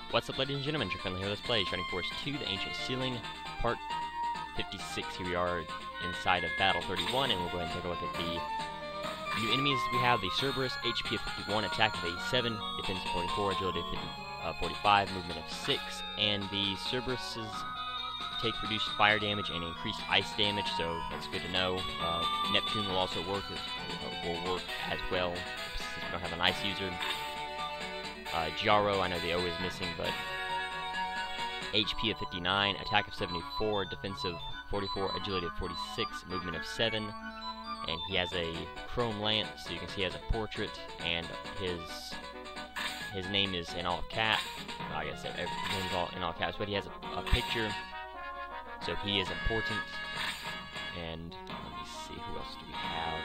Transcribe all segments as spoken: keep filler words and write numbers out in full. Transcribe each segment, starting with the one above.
What's up, ladies and gentlemen? chuckfinleLP Let's Play Shining Force two, The Ancient Ceiling, Part fifty-six. Here we are inside of Battle thirty-one, and we'll go ahead and take a look at the new enemies. We have the Cerberus, H P of fifty-one, attack of eighty-seven, defense of forty-four, agility of fifty, uh, forty-five, movement of six, and the Cerberuses take reduced fire damage and increased ice damage, so that's good to know. Uh, Neptune will also work, uh, will work as well, since we don't have an ice user. Uh, Gyaro, I know the O is missing, but H P of fifty-nine, attack of seventy-four, defensive forty-four, agility of forty-six, movement of seven, and he has a chrome lance, so you can see he has a portrait, and his his name is in all caps. I guess his name is all in all caps, but he has a, a picture, so he is important. And let me see, who else do we have?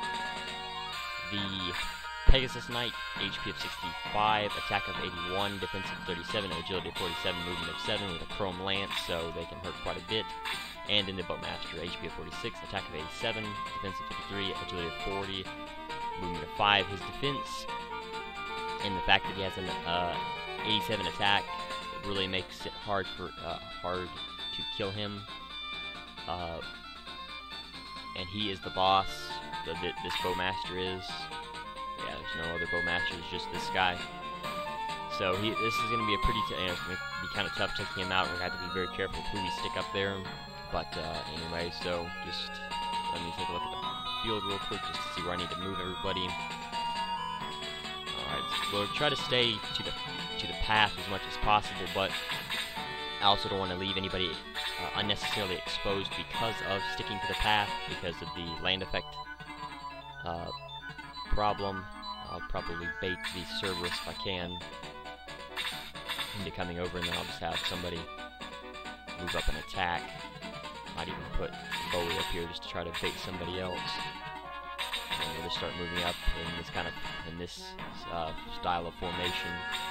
The Pegasus Knight, H P of sixty-five, attack of eighty-one, defense of thirty-seven, agility of forty-seven, movement of seven, with a chrome lance, so they can hurt quite a bit. And then the Bowmaster, H P of forty-six, attack of eighty-seven, defense of fifty-three, agility of forty, movement of five. His defense, and the fact that he has an uh, eighty-seven attack, it really makes it hard for uh, hard to kill him. Uh, and he is the boss. The, the, this Bowmaster is. Yeah, there's no other Bowmaster, it's just this guy. So he, this is going to be a pretty, t you know, it's going to be kind of tough taking him out. We have to be very careful with who we stick up there. But uh, anyway, so just let me take a look at the field real quick just to see where I need to move everybody. All right, so we'll try to stay to the to the path as much as possible, but I also don't want to leave anybody uh, unnecessarily exposed because of sticking to the path, because of the land effect Uh, problem. I'll probably bait the Cerberus if I can into coming over, and then I'll just have somebody move up and attack. Might even put Bowie up here just to try to bait somebody else. And we'll just start moving up in this kind of in this uh, style of formation.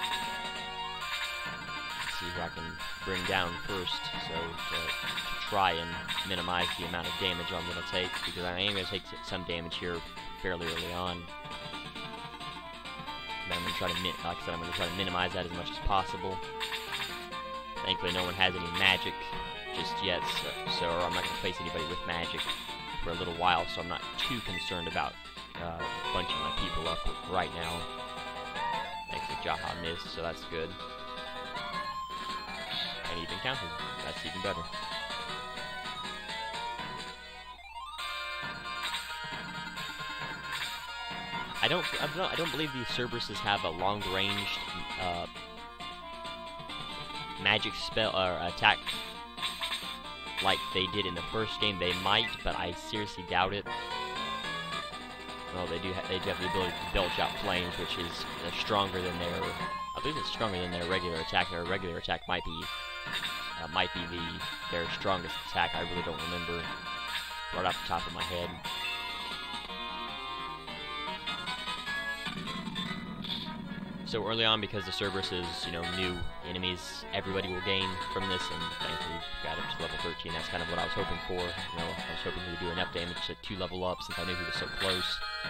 Let's see who I can bring down first, so to, to try and minimize the amount of damage I'm going to take, because I am going to take some damage here fairly early on. But I'm going to try to, min like I said, I'm going to try to minimize that as much as possible. Thankfully, no one has any magic just yet, so, so or I'm not going to face anybody with magic for a little while, so I'm not too concerned about uh, bunching my people up right now. Thankfully, Jaha missed, so that's good. And even counted. That's even better. I don't, I don't, I don't believe these Cerberuses have a long-range uh, magic spell or attack like they did in the first game. They might, but I seriously doubt it. Well, they do, ha they do have the ability to belch out flames, which is uh, stronger than their. I believe it's stronger than their regular attack. Their regular attack might be, uh, might be the their strongest attack. I really don't remember right off the top of my head. So early on, because the Cerberus is, you know, new enemies, everybody will gain from this, and thankfully we got up to level thirteen. That's kind of what I was hoping for. You know, I was hoping he would do enough damage to, to level up, since I knew he was so close.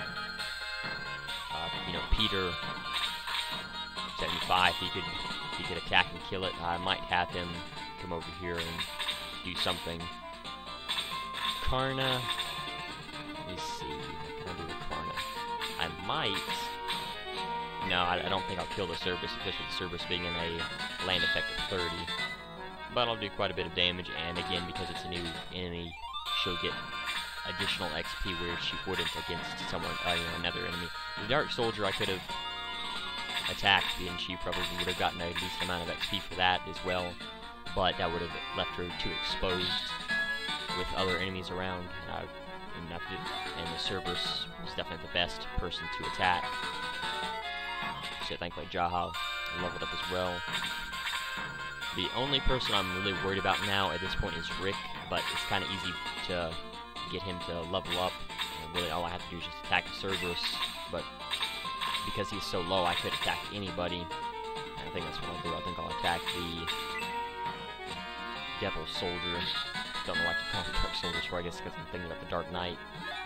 Uh, you know, Peter, seventy-five, he could he could attack and kill it. I might have him come over here and do something. Karna, let me see, what can I do with Karna? I might. No, I, I don't think I'll kill the Cerberus, especially the Cerberus being in a land effect of thirty. But I'll do quite a bit of damage, and again, because it's a new enemy, she'll get additional X P where she wouldn't against someone, uh, you know, another enemy. The Dark Soldier I could have attacked, and she probably would have gotten a decent amount of X P for that as well, but that would have left her too exposed with other enemies around. Uh, and, and the Cerberus is definitely the best person to attack. So thankfully Jaha leveled up as well. The only person I'm really worried about now at this point is Rick, but it's kind of easy to get him to level up. And really all I have to do is just attack the Cerberus, but because he's so low I could attack anybody. And I think that's what I'll do. I think I'll attack the Devil Soldier. Don't know why I keep calling him Dark Soldier, so I guess because I'm thinking about the Dark Knight.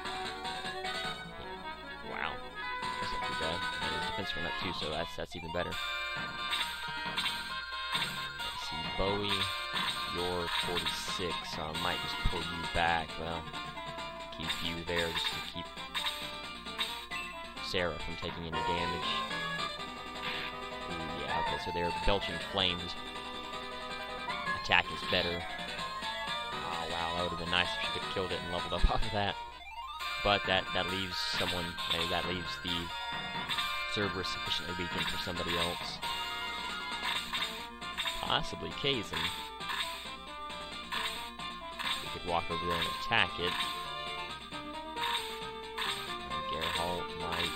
Wow. That's not too bad. And his defense from that too, so that's that's even better. Bowie, you're forty-six, so I might just pull you back. Well, keep you there just to keep Sarah from taking any damage. Ooh, yeah, okay, so they're belching flames. Attack is better. Oh, wow, that would have been nice if she could have killed it and leveled up off of that. But that, that leaves someone, uh, that leaves the Cerberus sufficiently weakened for somebody else. Possibly Kazan. We could walk over there and attack it. Uh, Geralt might.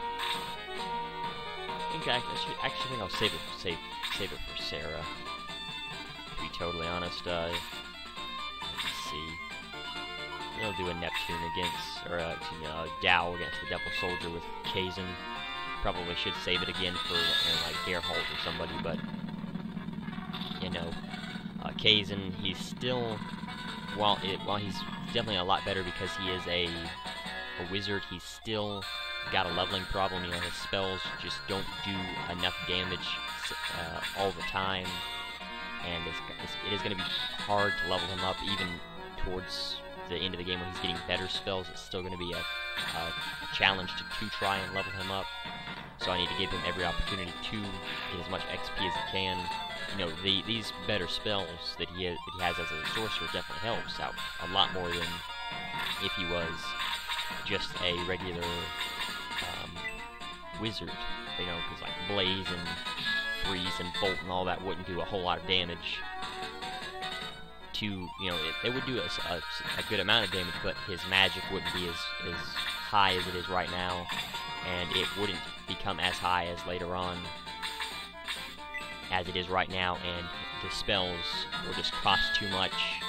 I think I actually, actually think I'll save it, save, save it for Sarah. To be totally honest, uh, let's see. We'll do a Neptune against, or uh, excuse me, uh, Dow against the Devil Soldier with Kazan. Probably should save it again for, you know, like Geralt or somebody, but you know, uh, Kazan, he's still, while it, while he's definitely a lot better because he is a, a wizard, he's still got a leveling problem. You know, his spells just don't do enough damage uh, all the time, and it's, it's, it is going to be hard to level him up even towards the end of the game when he's getting better spells. It's still going to be a, a, a challenge to, to try and level him up. So I need to give him every opportunity to get as much X P as he can. You know, the, these better spells that he, has, that he has as a sorcerer definitely helps out a lot more than if he was just a regular um, wizard. You know, because like Blaze and Freeze and Bolt and all that wouldn't do a whole lot of damage. To, you know, it, it would do a, a, a good amount of damage, but his magic wouldn't be as, as high as it is right now, and it wouldn't become as high as later on as it is right now, and the spells will just cost too much,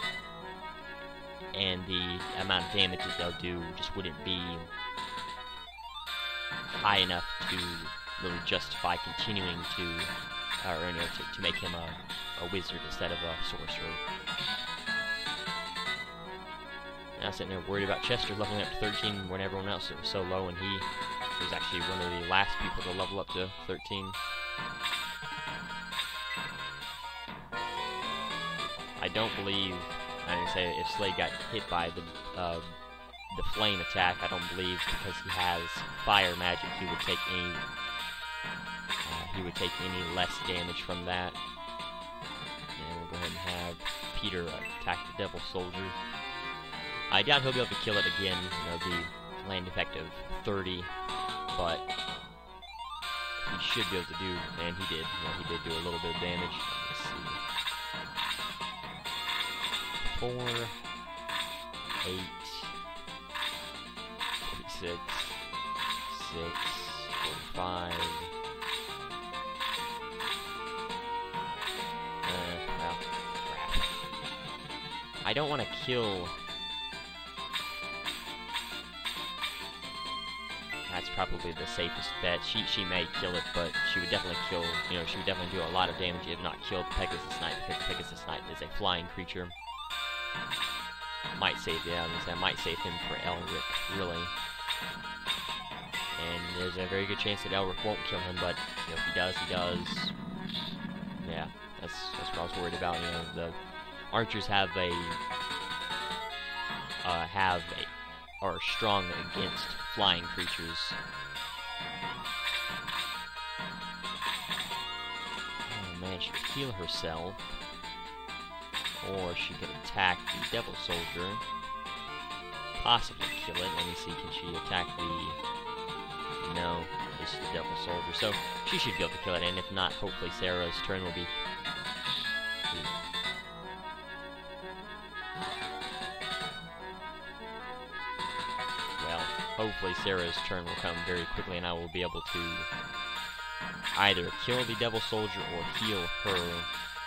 and the amount of damage that they'll do just wouldn't be high enough to really justify continuing to, or, you know, to, to make him a, a wizard instead of a sorcerer. I was sitting there worried about Chester leveling up to thirteen when everyone else was so low, and he was actually one of the last people to level up to thirteen. I don't believe, I didn't say if Slade got hit by the uh, the flame attack, I don't believe because he has fire magic he would take any uh, he would take any less damage from that. And we'll go ahead and have Peter attack the Devil Soldier. I doubt he'll be able to kill it again, you know, the land effect of thirty, but he should be able to do, and he did, you know, he did do a little bit of damage. Let's see. Four, eight, forty-six, six, forty-five. Uh, well, crap. I don't want to kill. That's probably the safest bet. She she may kill it, but she would definitely kill, you know, she would definitely do a lot of damage if not killed Pegasus Knight, because Pegasus Knight is a flying creature. Might save, yeah, I was gonna say, I might save him for Elric, really. And there's a very good chance that Elric won't kill him, but, you know, if he does, he does. Yeah, that's, that's what I was worried about, you know, the archers have a, uh, have a, are strong against flying creatures. Oh man, she could heal herself. Or she could attack the Devil Soldier. Possibly kill it. Let me see, can she attack the... No, it's the Devil Soldier. So, she should be able to kill it, and if not, hopefully Sarah's turn will be... Ooh. Well, hopefully Sarah's turn will come very quickly, and I will be able to either kill the Devil Soldier or heal her.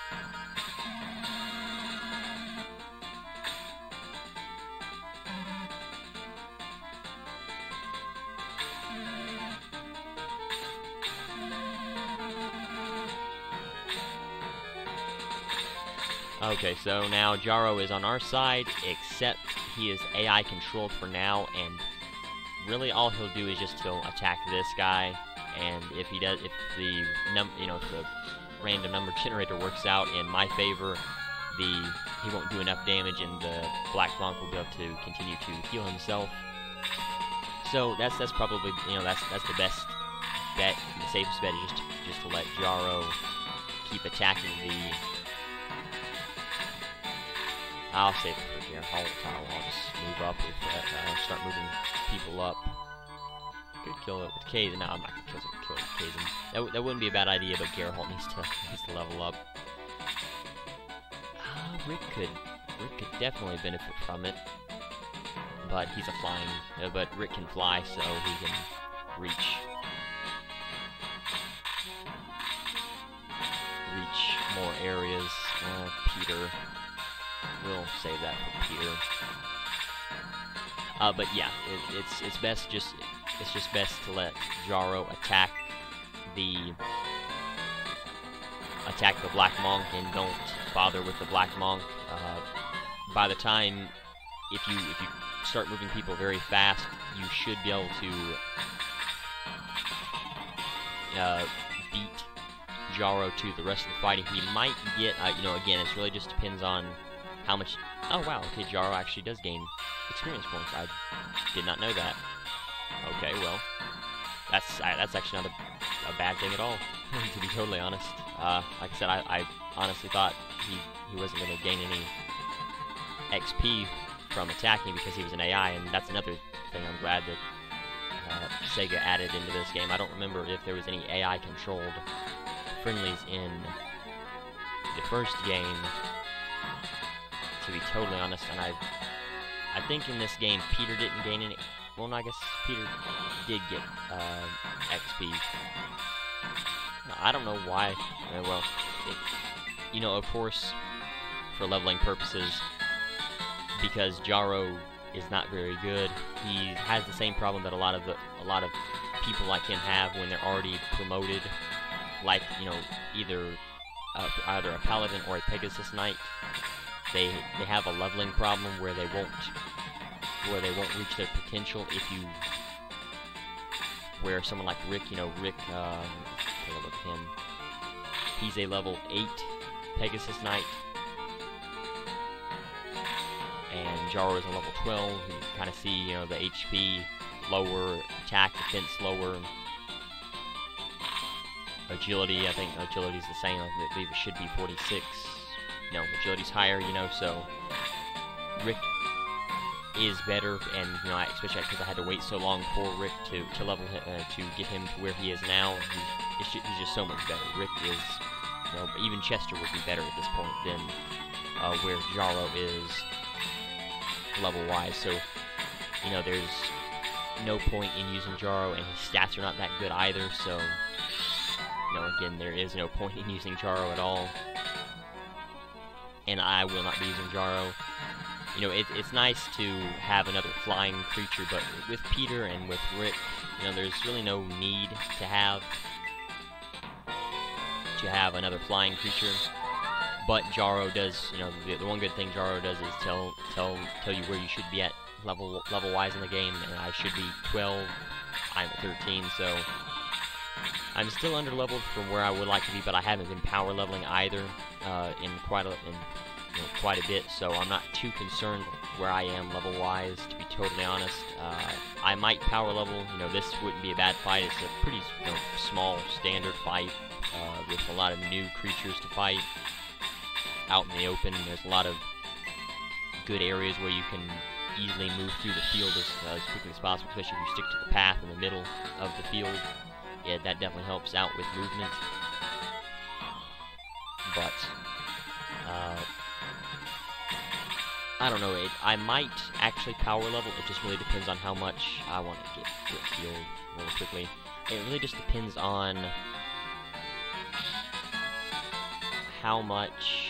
Okay, so now Jaro is on our side, except he is A I controlled for now, and really all he'll do is just he'll attack this guy, and if he does, if the num, you know, if the random number generator works out in my favor, the he won't do enough damage, and the Black Monk will be able to continue to heal himself. So that's that's probably, you know, that's that's the best bet. The safest bet is just to, just to let Jaro keep attacking the. I'll save it for here. I'll, I'll just move up with that. Uh, start moving people up. Could kill it with Kaizen. No, I'm not gonna kill it with, kill it with Kaizen. That, that wouldn't be a bad idea, but Geralt needs to needs to level up. Uh, Rick could Rick could definitely benefit from it, but he's a flying. Uh, but Rick can fly, so he can reach reach more areas. Uh, Peter. We'll save that for Peter. Uh, but yeah, it, it's it's best just it's just best to let Jaro attack the attack the Black Monk and don't bother with the Black Monk. Uh, by the time if you if you start moving people very fast, you should be able to uh, beat Jaro to the rest of the fighting. He might get uh, you know again, it really just depends on how much. Oh wow, okay, Jaro actually does gain experience points. I did not know that. Okay, well, that's I, that's actually not a, a bad thing at all, to be totally honest. Uh, like I said, I, I honestly thought he he wasn't going to gain any X P from attacking because he was an A I, and that's another thing I'm glad that uh, Sega added into this game. I don't remember if there was any A I controlled friendlies in the first game, to be totally honest, and I I think in this game Peter didn't gain any. Well, no, I guess Peter did get uh, X P. No, I don't know why. Uh, well, it, you know, of course, for leveling purposes, because Jaro is not very good, he has the same problem that a lot of the a lot of people like him have when they're already promoted, like, you know, either uh, either a Paladin or a Pegasus Knight. They they have a leveling problem where they won't where they won't reach their potential if you where someone like Rick, you know, Rick, uh, take a look at him. He's a level eight Pegasus Knight, and Jaro is a level twelve. You kind of see, you know, the H P lower, attack, defense lower, agility. I think agility is the same. I believe it should be forty-six. No, agility's higher, you know, so Rick is better, and, you know, I, especially because I had to wait so long for Rick to, to level him, uh, to get him to where he is now. He's, he's just so much better. Rick is, you know, even Chester would be better at this point than uh, where Jaro is level-wise, so, you know, there's no point in using Jaro, and his stats are not that good either, so, you know, again, there is no point in using Jaro at all. And I will not be using Jaro. You know, it, it's nice to have another flying creature, but with Peter and with Rick, you know, there's really no need to have to have another flying creature. But Jaro does, you know, the, the one good thing Jaro does is tell tell tell you where you should be at level level wise in the game, and I should be twelve. I'm at thirteen, so I'm still under leveled from where I would like to be, but I haven't been power leveling either uh, in quite a in you know, quite a bit, so I'm not too concerned where I am level wise. To be totally honest, uh, I might power level. You know, this wouldn't be a bad fight. It's a pretty, you know, small standard fight uh, with a lot of new creatures to fight out in the open. There's a lot of good areas where you can easily move through the field as, uh, as quickly as possible, especially if you stick to the path in the middle of the field. Yeah, that definitely helps out with movement. But, uh, I don't know, it, I might actually power level. It just really depends on how much I want to get, get healed really quickly. It really just depends on how much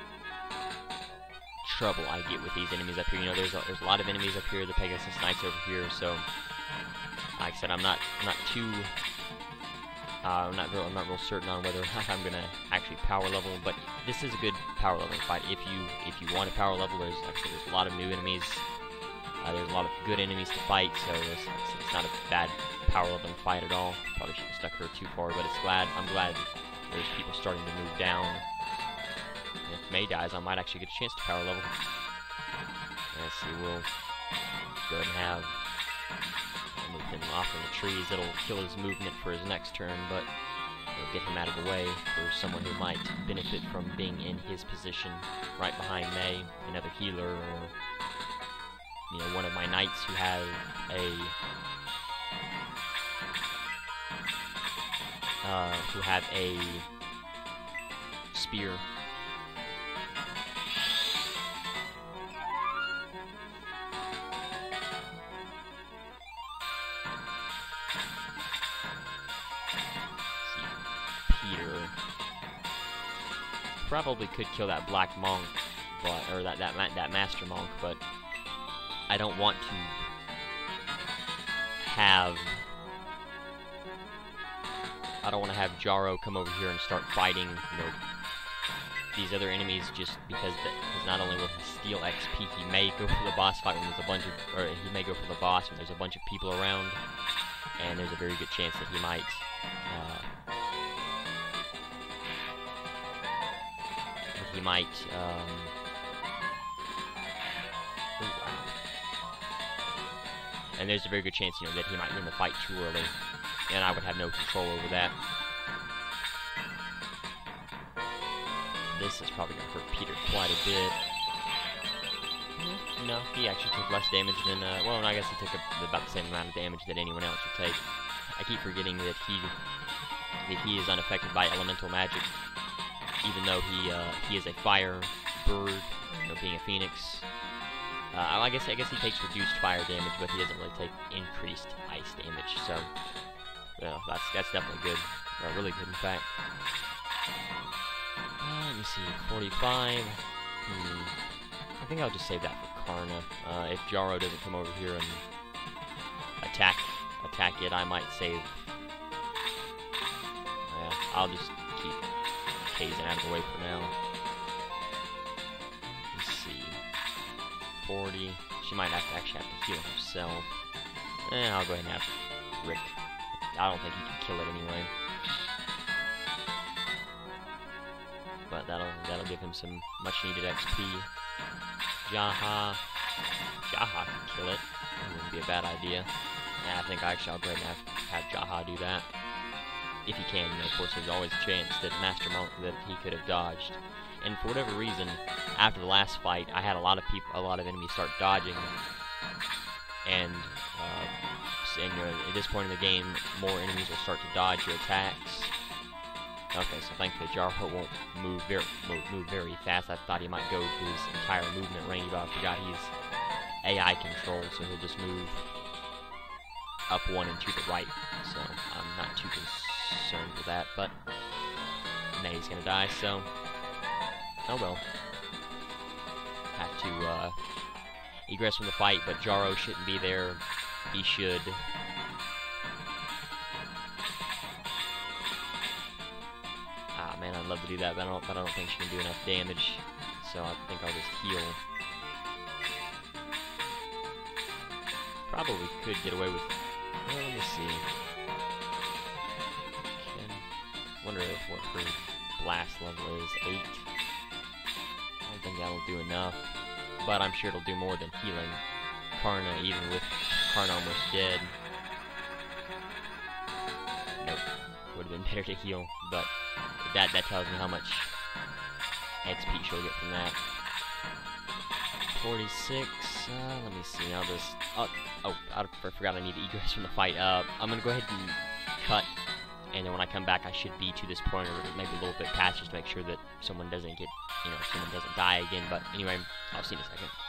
trouble I get with these enemies up here. You know, there's a, there's a lot of enemies up here, the Pegasus Knights over here, so like I said, I'm not I'm not too uh, I'm not real I'm not real certain on whether I'm gonna actually power level, but this is a good power leveling fight. If you if you want to power level, there's like I said, there's a lot of new enemies. Uh, there's a lot of good enemies to fight, so it's, it's not a bad power leveling fight at all. Probably shouldn't have stuck her too far, but it's glad I'm glad there's people starting to move down. And if May dies, I might actually get a chance to power level. Let's see, we'll go ahead and have move him off in the trees. It'll kill his movement for his next turn, but it'll get him out of the way for someone who might benefit from being in his position right behind May, another healer, or you know, one of my knights who have a uh, who have a spear. Probably could kill that black monk, but or that that that master monk, but I don't want to have I don't want to have Jaro come over here and start fighting, you know, these other enemies just because that because not only will he steal X P, he may go for the boss fight when there's a bunch of, or he may go for the boss when there's a bunch of people around, and there's a very good chance that he might. Uh, He might, um... Ooh, wow. And there's a very good chance, you know, that he might win the fight too early, and I would have no control over that. This is probably going to hurt Peter quite a bit. No, he actually took less damage than, uh, well, I guess he took a, about the same amount of damage that anyone else would take. I keep forgetting that he, that he is unaffected by elemental magic. Even though he uh, he is a fire bird, you know, being a phoenix. Uh, I guess I guess he takes reduced fire damage, but he doesn't really take increased ice damage. So, well, that's that's definitely good, or really good, in fact. Uh, let me see, forty-five. Hmm. I think I'll just save that for Karna. Uh, if Jaro doesn't come over here and attack attack it, I might save. Yeah, I'll just keep Kazin out of the way for now. Let's see. forty. She might have to actually have to heal herself. Eh, I'll go ahead and have Rick. I don't think he can kill it anyway. But that'll that'll give him some much needed X P. Jaha. Jaha can kill it. That wouldn't be a bad idea. Yeah, I think actually I'll go ahead and have, have Jaha do that. If he can, you know, of course, there's always a chance that Master Monk that he could have dodged. And for whatever reason, after the last fight, I had a lot of people, a lot of enemies start dodging. And, uh, and you know, at this point in the game, more enemies will start to dodge your attacks. Okay, so thankfully Jaro won't move very move, move very fast. I thought he might go to his entire movement range, but I forgot he's A I controlled, so he'll just move up one and to the right. So I'm not too concerned with that, but May's gonna die, so oh well. Have to uh, egress from the fight, but Jaro shouldn't be there. He should. Ah, man, I'd love to do that, but I don't, but I don't think she can do enough damage, so I think I'll just heal. Probably could get away with. Well, let me see. Can wonder if what her blast level is. Eight. I don't think that'll do enough, but I'm sure it'll do more than healing Karna, even with Karna almost dead. Nope. Would have been better to heal, but that that tells me how much X P she'll get from that. forty-six. Uh, let me see. I'll just. Oh, oh, I forgot I need to egress from the fight. Uh, I'm gonna go ahead and cut, and then when I come back, I should be to this point, or maybe a little bit past, just to make sure that someone doesn't get, you know, someone doesn't die again. But anyway, I'll see you in a second.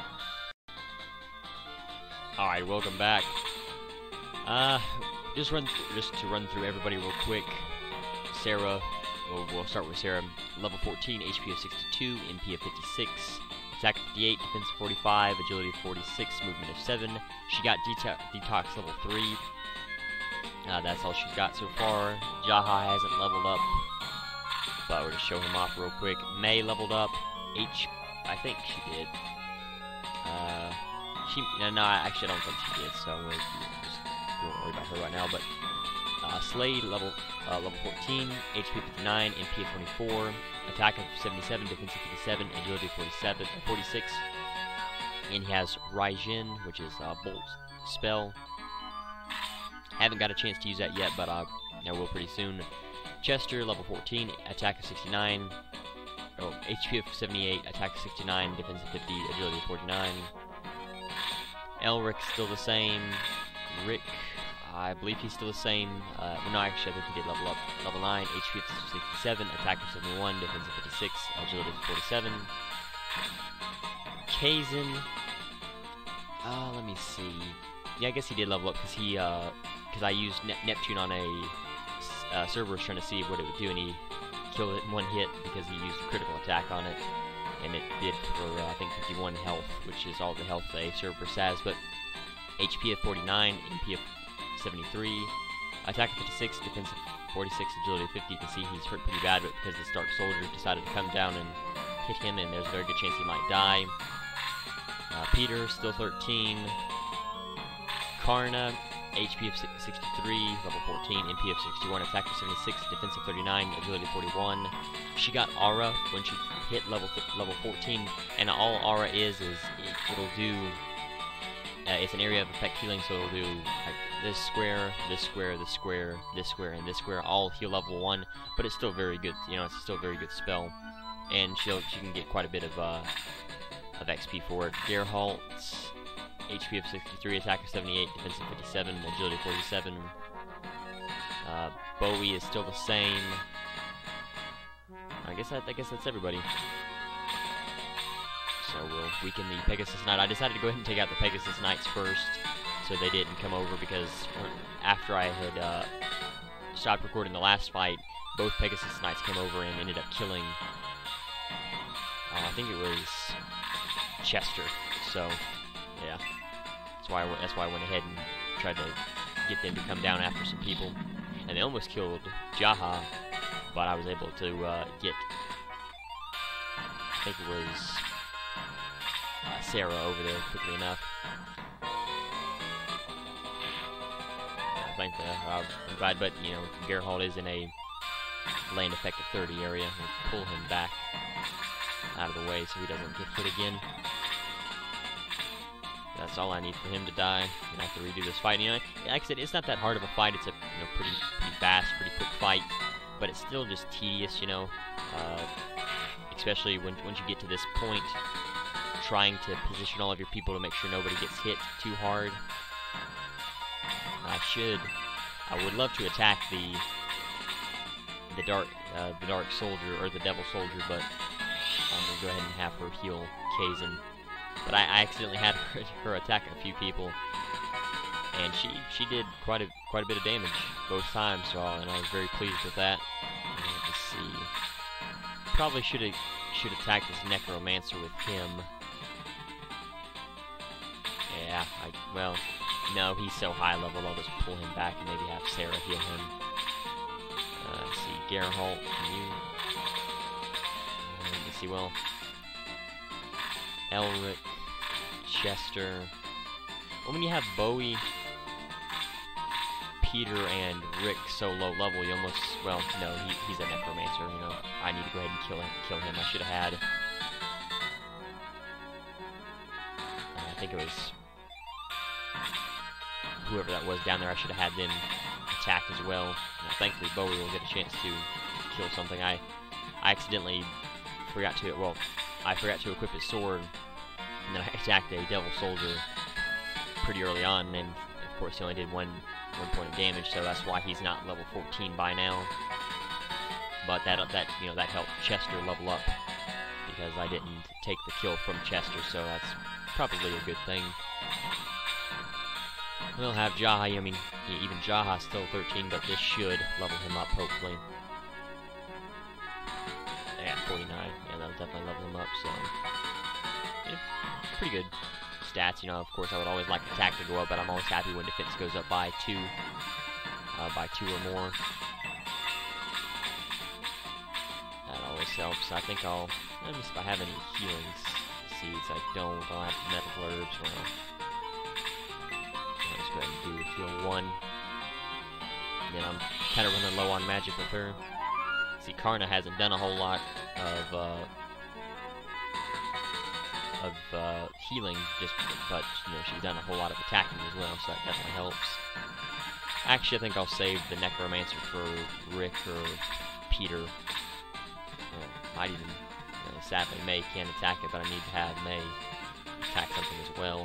All right, welcome back. Uh, just run, just to run through everybody real quick. Sarah. We'll, we'll start with Sarah. Level fourteen, H P of sixty-two, M P of fifty-six. Attack fifty-eight, defense of forty-five, agility of forty-six, movement of seven. She got deta detox level three. Uh, that's all she's got so far. Jaha hasn't leveled up, but we'll just show him off real quick. May leveled up. H, I think she did. Uh, she no, no, actually I don't think she did. So we'll just we won't worry about her right now. But Uh, Slade, level uh, level fourteen, H P fifty-nine, M P twenty-four, attack of seventy-seven, defense of fifty-seven, agility forty-seven, forty-six. And he has Raijin, which is a bolt spell. Haven't got a chance to use that yet, but uh, I will pretty soon. Chester, level fourteen, attack of sixty-nine, oh, H P of seventy-eight, attack of sixty-nine, defense of fifty, agility of forty-nine. Elric, still the same. Rick, I believe he's still the same. Uh, well, no, actually, I think he did level up. Level nine, H P of sixty-seven, attack of seventy-one, defense of fifty-six, agility of forty-seven. Kazin, uh, let me see. Yeah, I guess he did level up because he, uh, because I used ne Neptune on a uh, server was trying to see what it would do, and he killed it in one hit because he used a critical attack on it, and it did for uh, I think fifty-one health, which is all the health a Cerberus has. But H P of forty-nine, M P of seventy-three, attack of fifty-six, defense of forty-six, agility of fifty. You can see he's hurt pretty bad, but because this Dark Soldier decided to come down and hit him, and there's a very good chance he might die. Uh, Peter, still thirteen. Karna, H P of sixty-three, level fourteen, M P of sixty-one, attack of seventy-six, defense of thirty-nine, agility of forty-one. She got Aura when she hit level level fourteen, and all Aura is is it, it'll do. Uh, it's an area of effect healing, so it'll do like this square, this square, this square, this square, and this square, all heal level one. But it's still very good. You know, it's still a very good spell, and she'll she can get quite a bit of uh, of X P for it. Geralt, H P of sixty-three, attack of seventy-eight, defense of fifty-seven, agility of forty-seven. Uh, Bowie is still the same. I guess that, I guess that's everybody. So we'll weaken the Pegasus Knight. I decided to go ahead and take out the Pegasus Knights first, so they didn't come over, because after I had uh, stopped recording the last fight, both Pegasus Knights came over and ended up killing, uh, I think it was Chester. So yeah, that's why I went, that's why I went ahead and tried to get them to come down after some people, and they almost killed Jaha, but I was able to uh, get, I think it was uh, Sarah over there quickly enough. I think uh, I'm glad, but you know, Geralt is in a land effect of thirty area. We'll pull him back out of the way so he doesn't get hit again. That's all I need for him to die. I have to redo this fight. You know, like I said, it's not that hard of a fight. It's a you know pretty pretty fast, pretty quick fight, but it's still just tedious. You know, uh, especially when once you get to this point, trying to position all of your people to make sure nobody gets hit too hard. I should. I would love to attack the the dark uh, the dark soldier or the devil soldier, but I'm gonna go ahead and have her heal Kazin. But I, I accidentally had her, her attack a few people, and she she did quite a quite a bit of damage both times. So and I was very pleased with that. And let's see. Probably should have should attack this necromancer with him. Yeah. I well. No, he's so high level. I'll just pull him back and maybe have Sarah heal him. Uh, let's see. Geralt, can you? Uh, let me see. Well. Elric, Chester. Well, when you have Bowie, Peter, and Rick so low level, you almost, well, no, he, he's a necromancer, you know. I need to go ahead and kill him. Kill him. I should have had. Uh, I think it was whoever that was down there. I should have had them attack as well. Now, thankfully, Bowie will get a chance to kill something. I, I accidentally forgot to. Well. I forgot to equip his sword, and then I attacked a devil soldier pretty early on, and of course he only did one one point of damage, so that's why he's not level fourteen by now. But that that you know that helped Chester level up, because I didn't take the kill from Chester, so that's probably a good thing. We'll have Jaha. I mean, even Jaha's still thirteen, but this should level him up hopefully. Yeah, forty-nine. Yeah, that'll definitely level him up, so... Yeah, pretty good stats. You know, of course, I would always like attack to go up, but I'm always happy when defense goes up by two. Uh, by two or more. That always helps. I think I'll... Let me see if I have any healing seeds. I don't. I'll have medical herbs. Well, I'll just go ahead and do heal one. and I'm kind of running low on magic with her. See, Karna hasn't done a whole lot of uh, of uh, healing, just but you know she's done a whole lot of attacking as well, so that definitely helps. Actually, I think I'll save the Necromancer for Rick or Peter. Well, might even, you know, sadly, May can't attack it, but I need to have May attack something as well.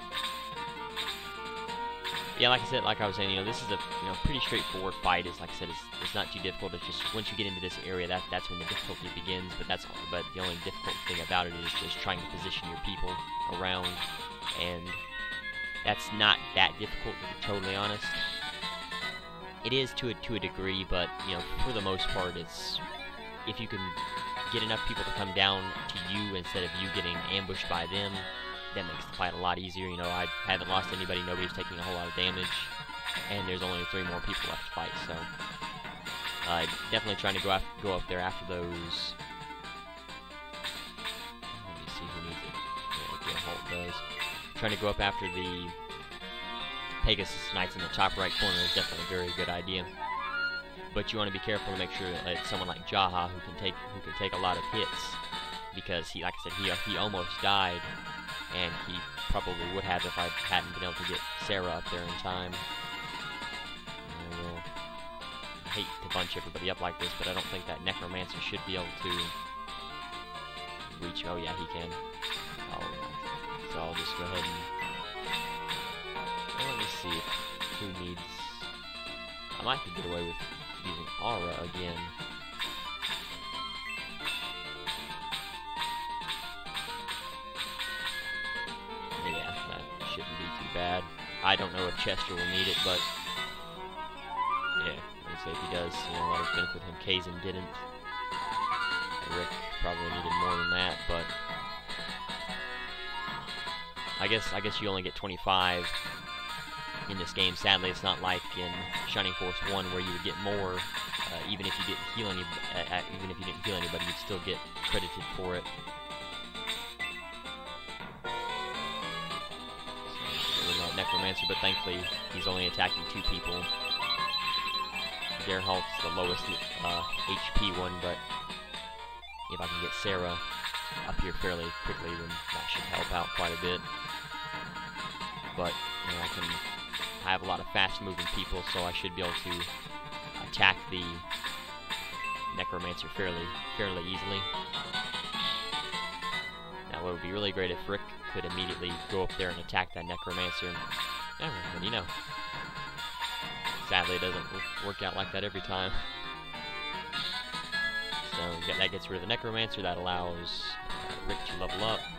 Yeah, like I said, like I was saying, you know, this is a you know pretty straightforward fight. It's like I said, it's, it's not too difficult. It's just once you get into this area, that that's when the difficulty begins. But that's but the only difficult thing about it is just trying to position your people around, and that's not that difficult, to be totally honest. It is to a to a degree, but you know, for the most part, it's if you can get enough people to come down to you instead of you getting ambushed by them, that makes the fight a lot easier. You know, I haven't lost anybody, nobody's taking a whole lot of damage, and there's only three more people left to fight, so uh, definitely trying to go after, go up there after those. Let me see who needs it. Yeah, okay, Holt does. Trying to go up after the Pegasus Knights in the top right corner is definitely a very good idea. But you want to be careful to make sure that it's someone like Jaha who can take who can take a lot of hits, because he, like I said, he he almost died, and he probably would have if I hadn't been able to get Sarah up there in time. I will hate to bunch everybody up like this, but I don't think that Necromancer should be able to reach. Oh yeah, he can. Oh, so I'll just go ahead and well, let me see if, who needs. I might could get away with using Aura again. Yeah, that shouldn't be too bad. I don't know if Chester will need it, but yeah, let's say if he does, you know, a lot of benefit him. Kazin didn't. Rick probably needed more than that, but I guess I guess you only get twenty-five in this game. Sadly, it's not like in Shining Force one where you would get more, uh, even if you didn't heal any, uh, even if you didn't heal anybody, you'd still get credited for it. So, that Necromancer, but thankfully he's only attacking two people. Gerhalt's the lowest uh, H P one, but if I can get Sarah up here fairly quickly, then that should help out quite a bit. But you know, I can. I have a lot of fast-moving people, so I should be able to attack the Necromancer fairly, fairly easily. Now, what would be really great if Rick could immediately go up there and attack that Necromancer. Yeah, well, you know. Sadly, it doesn't work out like that every time. So that gets rid of the Necromancer. That allows uh, Rick to level up.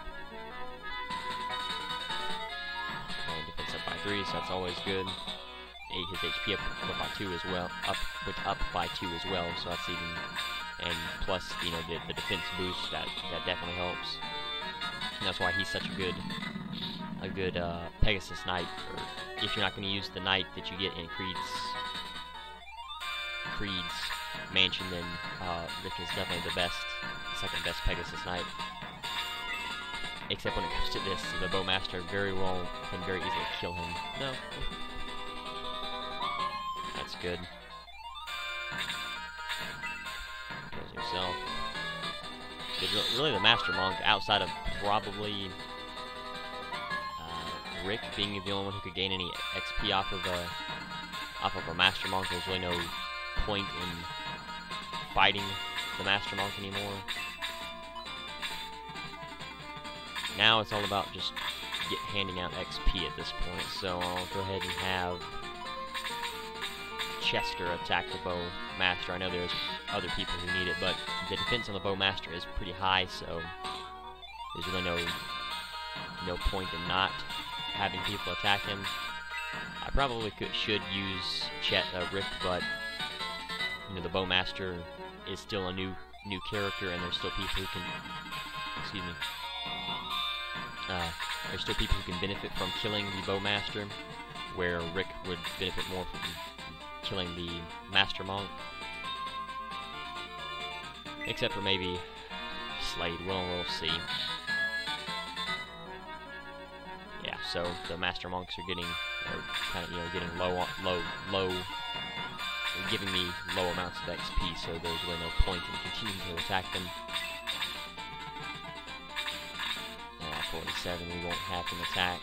By three, so that's always good. Eight, his H P up, up by two as well. Up, went up by two as well, so that's even. And plus, you know, the, the defense boost that that definitely helps. And that's why he's such a good, a good uh, Pegasus Knight. Or if you're not going to use the Knight that you get in Creed's Creed's mansion, then uh, Rick is definitely the best, second best Pegasus Knight. Except when it comes to this, the Bowmaster very well can very easily kill him. No. That's good. Kills himself. Really, the Master Monk, outside of probably uh, Rick being the only one who could gain any X P off of a off of a Master Monk, there's really no point in fighting the Master Monk anymore. Now it's all about just get handing out X P at this point, so I'll go ahead and have Chester attack the Bow Master. I know there's other people who need it, but the defense on the Bow Master is pretty high, so there's really no no point in not having people attack him. I probably could should use Chet uh, Rick, but you know the Bow Master is still a new new character, and there's still people who can. Excuse me. Uh, there's still people who can benefit from killing the Bowmaster, where Rick would benefit more from killing the Master Monk. Except for maybe Slade. We'll, we'll see. Yeah, so the Master Monks are getting, are kind of, you know, getting low, low, low giving me low amounts of X P, so there's really no point in continuing to attack them. Uh, forty-seven, we won't have him attack.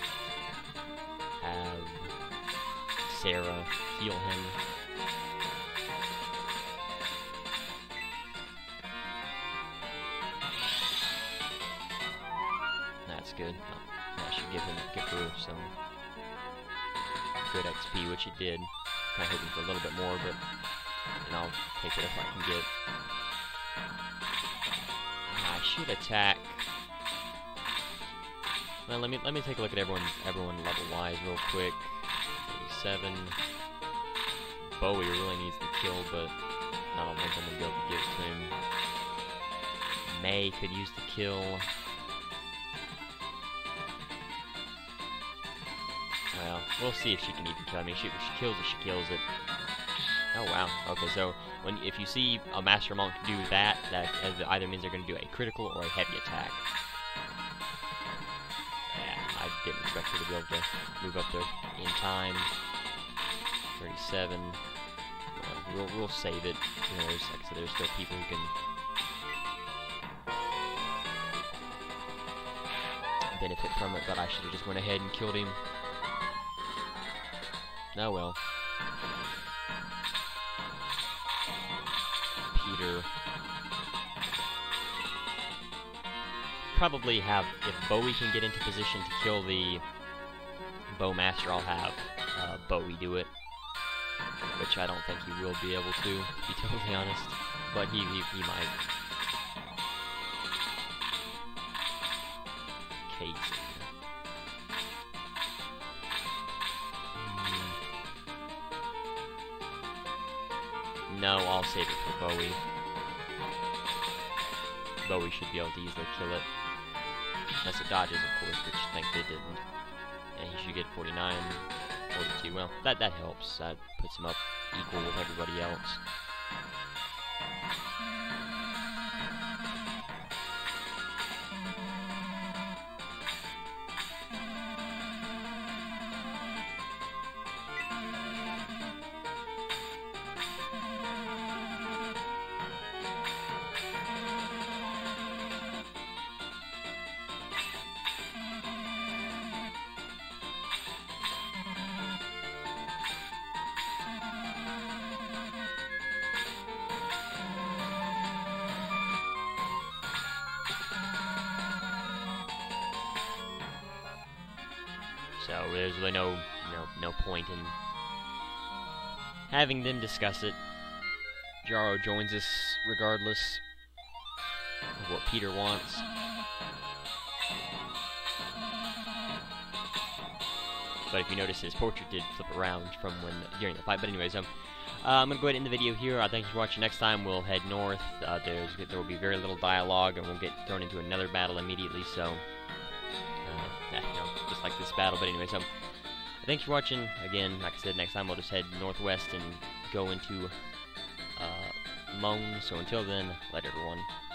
Have Sarah heal him. That's good. That should give him, give her some good X P, which it did. Kind of hoping for a little bit more, but and I'll take it if I can get. I should attack. Well, let me let me take a look at everyone everyone level wise real quick. thirty-seven. Bowie really needs the kill, but I don't think I'm gonna be able to give it to him. May could use the kill. Well, we'll see if she can even kill. I mean, she, if she kills it, she kills it. Oh wow. Okay, so when if you see a Master Monk do that, that either means they're going to do a critical or a heavy attack. Yeah, I didn't expect her to be able to move up there in time. thirty-seven. Well, we'll we'll save it. You know, there's, like I said, there's still people who can benefit from it, but I should have just went ahead and killed him. Oh well. Peter. Probably have, if Bowie can get into position to kill the Bowmaster, I'll have uh, Bowie do it. Which I don't think he will be able to, to be totally honest. But he, he, he might. Kate. No, I'll save it for Bowie. Bowie should be able to easily kill it. Unless it dodges, of course, which I think they didn't. And he should get forty-nine, forty-two. Well, that, that helps. That puts him up equal with everybody else. So there's really no, no, no point in having them discuss it. Jaro joins us regardless of what Peter wants. But if you notice, his portrait did flip around from when during the fight. But anyways, um, uh, I'm gonna go ahead and end the video here. Uh, thanks for watching. Next time we'll head north. Uh, there's there will be very little dialogue, and we'll get thrown into another battle immediately. So. Uh, you know, just like this battle, but anyways, um, thanks for watching. Again, like I said, next time we'll just head northwest and go into uh, Moun. So until then, let everyone